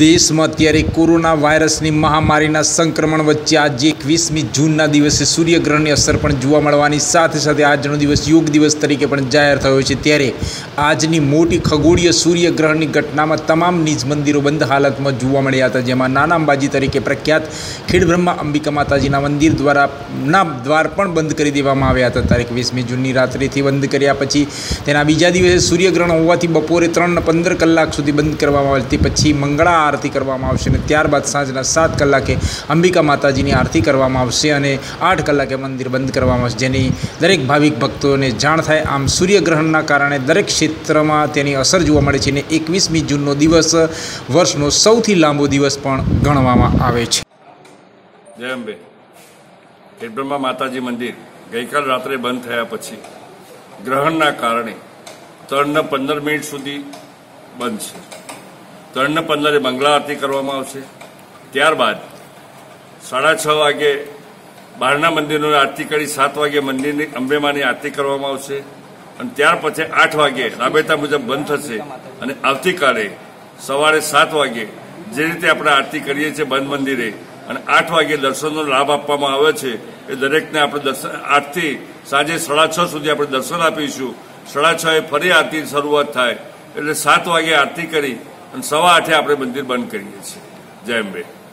દેશમાં અત્યારે કોરોના વાયરસની મહામારીના સંક્રમણ વચ્ચે આજે 21મી જૂનના દિવસે સૂર્યગ્રહણની અસર પણ જોવા મળવાની સાથે સાથે આજનો દિવસ યોગ દિવસ તરીકે પણ જાહેર થયો છે। ત્યારે આજની મોટી ખગોળીય સૂર્યગ્રહણની ઘટનામાં તમામ નિજ મંદિરો બંધ હાલતમાં જોવા મળ્યા હતા, જેમાં નાના અંબાજી તરીકે પ્રખ્યાત ખેડબ્રહ્મા અંબિકા માતાજીના મંદિર દ્વાર પણ બંધ કરી દેવામાં આવ્યા હતા। તારીખ 20મી જૂનની રાત્રિથી બંધ કર્યા પછી તેના બીજા દિવસે સૂર્યગ્રહણ હોવાથી બપોરે 3:15 કલાક સુધી બંધ કરવામાં આવે। તે પછી મંગળા आरती करवामां आवशे अने त्यारबाद सांजना 7 कलाके अंबिका माताजीनी आरती करवामां आवशे अने 8 कलाके मंदिर बंद करवामां आवशे, जेनी दरेक भाविक भक्तोने जाण थाय। आम सूर्यग्रहणना कारणे दरेक क्षेत्रमां तेनी असर जोवा मळे छे। 21મી जूननो दिवस वर्षनो सौथी लांबो दिवस पण गणवामां आवे छे। जय अंबे। खेडब्रह्मा माताजी मंदिर गईकाल रात्रे बंद थया पछी ग्रहणना कारणे 3:15 सुधी बंद छे। 3:15 मंगला आरती करवामां आवशे। त्यारबाद 6:30 वागे बहारना मंदिरों आरती करी 7 वागे मंदिर अंबे मानी आरती करवामां आवशे अने त्यार पछी 8 वागे राबेता मुजब बंद थशे अने आवतीकाले सवारे 7 वागे जे रीते आपणे आरती करीए छीए बंद मंदिरे अने 8 वागे दर्शननो लाभ आपवामां आवे छे ए दरेकने आपणे दर्शन 8 थी सांजे 6:30 सुधी आपणे दर्शन आपीशुं। 6:30 फरी आरती शरूआत थाय एटले 7 वागे आरती करी 8:15 આપણે મંદિર બંધ કરીએ છીએ। જય અંબે।